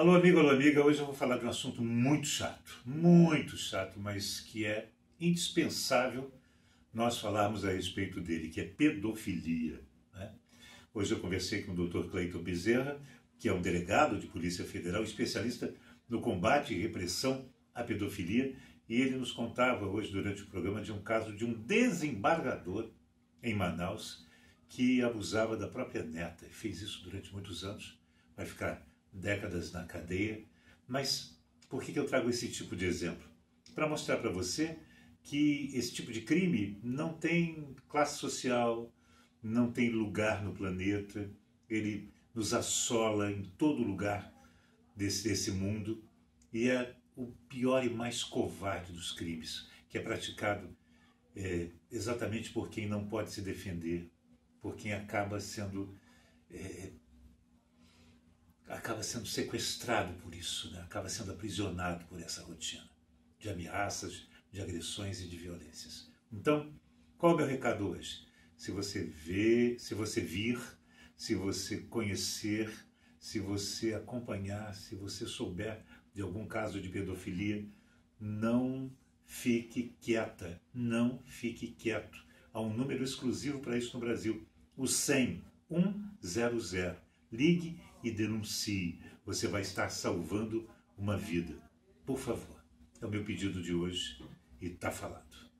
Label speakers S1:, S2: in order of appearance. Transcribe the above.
S1: Alô, amigo, alô, amiga. Hoje eu vou falar de um assunto muito chato, mas que é indispensável nós falarmos a respeito dele, que é pedofilia, né? Hoje eu conversei com o Dr. Cleiton Bezerra, que é um delegado de Polícia Federal, especialista no combate e repressão à pedofilia, e ele nos contava hoje durante o programa de um caso de um desembargador em Manaus que abusava da própria neta, e fez isso durante muitos anos, vai ficar décadas na cadeia. Mas por que eu trago esse tipo de exemplo? Para mostrar para você que esse tipo de crime não tem classe social, não tem lugar no planeta, ele nos assola em todo lugar desse mundo, e é o pior e mais covarde dos crimes, que é praticado exatamente por quem não pode se defender, por quem acaba sendo sequestrado por isso, né? Acaba sendo aprisionado por essa rotina de ameaças, de agressões e de violências. Então, qual é o meu recado hoje? Se você vir, se você conhecer, se você acompanhar, se você souber de algum caso de pedofilia, não fique quieta, não fique quieto. Há um número exclusivo para isso no Brasil, o 100, 100. Ligue e denuncie. Você vai estar salvando uma vida. Por favor. É o meu pedido de hoje e está falado.